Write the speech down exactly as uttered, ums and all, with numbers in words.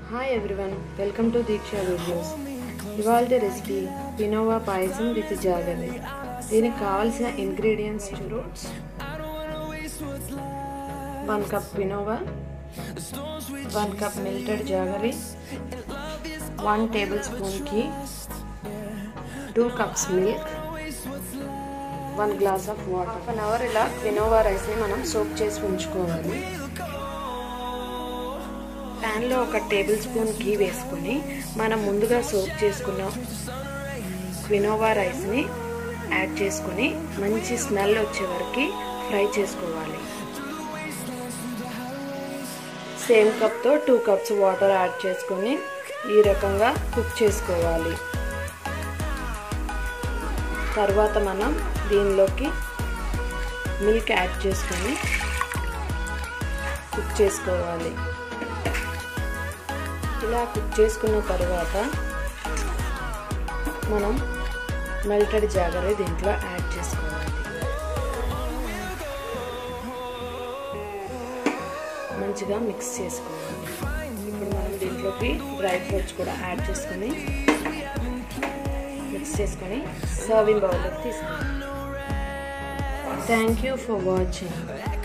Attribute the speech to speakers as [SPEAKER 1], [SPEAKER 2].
[SPEAKER 1] Hi everyone, welcome to Diksha Videos. ఇవాల్టి recipe quinoa payasam with jaggery. దీనికి కావాల్సిన ingredients చూడు. One cup quinoa, one cup melted jaggery, one tablespoon ghee, two cups milk, one glass of water. Half an hour ఇలా quinoa రైస్ని మనం soak చేసి ఉంచుకోవాలి. ప్యాన్లో ఒక టేబుల్ స్పూన్ ఘీ వేసుకొని మనం ముందుగా సోక్ చేసుకున్న క్వినోవా రైస్ని యాడ్ చేసుకొని మంచి స్మెల్ వచ్చే వరకు ఫ్రై చేసుకోవాలి. సేమ్ కప్తో టూ కప్స్ వాటర్ యాడ్ చేసుకొని ఈ రకంగా కుక్ చేసుకోవాలి. తర్వాత మనం దీనిలోకి మిల్క్ యాడ్ చేసుకొని కుక్ చేసుకోవాలి. ఇలా కుక్ చేసుకున్న తర్వాత మనం మెల్టెడ్ జాగరి దీంట్లో యాడ్ చేసుకోవాలి. మంచిగా మిక్స్ చేసుకోవాలి. ఇప్పుడు మనం దీంట్లోకి డ్రై ఫ్రూట్స్ కూడా యాడ్ చేసుకొని మిక్స్ చేసుకొని సర్వింగ్ బౌల్లోకి తీసుకుంటాం. Thank you for watching.